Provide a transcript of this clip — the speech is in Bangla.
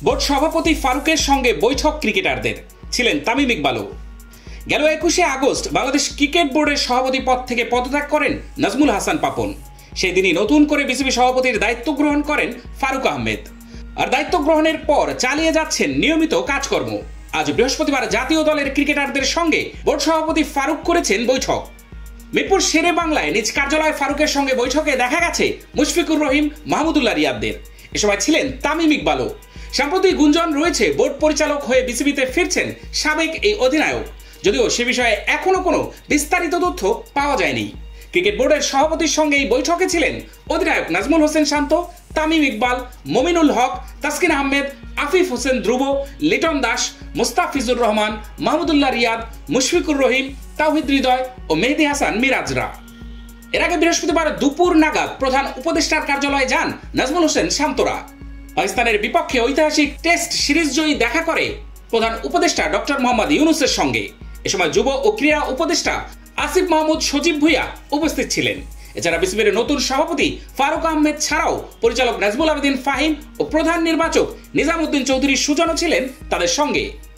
বোর্ড সভাপতি ফারুকের সঙ্গে বৈঠক ক্রিকেটারদের, ছিলেন তামিম ইকবালও। গেল 21শে আগস্ট বাংলাদেশ ক্রিকেট বোর্ডের সভাপতি পদ থেকে পদত্যাগ করেন নাজমুল হাসান পাপন। সেই দিনই নতুন করে বিসিবি সভাপতির দায়িত্ব গ্রহণ করেন ফারুক আহমেদ। আর দায়িত্ব গ্রহণের পর চালিয়ে যাচ্ছেন নিয়মিত কাজকর্ম। আজ বৃহস্পতিবার জাতীয় দলের ক্রিকেটারদের সঙ্গে বোর্ড সভাপতি ফারুক করেছেন বৈঠক। মিরপুর শেরে বাংলায় নিজ কার্যালয়ে ফারুকের সঙ্গে বৈঠকে দেখা গেছে মুশফিকুর রহিম, মাহমুদুল্লাহ রিয়াদদের। এ সময় ছিলেন তামিম ইকবালও। সম্প্রতি গুঞ্জন রয়েছে বোর্ড পরিচালক হয়ে বিসিবিতে ফিরছেন সাবেক এই অধিনায়ক, যদিও সে বিষয়ে এখনো কোনো বিস্তারিত তথ্য পাওয়া যায়নি। ক্রিকেট বোর্ডের সভাপতির সঙ্গে এই বৈঠকে ছিলেন অধিনায়ক নাজমুল হোসেন শান্ত, তামিম ইকবাল, মমিনুল হক, তাসকিন আহমেদ, আফিফ হোসেন ধ্রুব, লিটন দাস, মুস্তাফিজুর রহমান, মাহমুদুল্লাহ রিয়াদ, মুশফিকুর রহিম, তাওহিদ হৃদয় ও মেহেদী হাসান মিরাজরা। এর আগে বৃহস্পতিবার দুপুর নাগাদ প্রধান উপদেষ্টার কার্যালয়ে যান নাজমুল হোসেন শান্তরা। পাকিস্তানের বিপক্ষে ঐতিহাসিক টেস্ট সিরিজ জয়ী দেখা করে প্রধান উপদেষ্টা ডক্টর মোহাম্মদ ইউনুসের সঙ্গে। এ সময় যুব ও ক্রীড়া উপদেষ্টা আসিফ মাহমুদ সজীব ভুইয়া উপস্থিত ছিলেন। এছাড়া বিসিবির নতুন সভাপতি ফারুক আহমেদ ছাড়াও পরিচালক নাজমুল আবেদিন ফাহিম ও প্রধান নির্বাচক নিজামুদ্দিন চৌধুরী সুজনও ছিলেন তাদের সঙ্গে।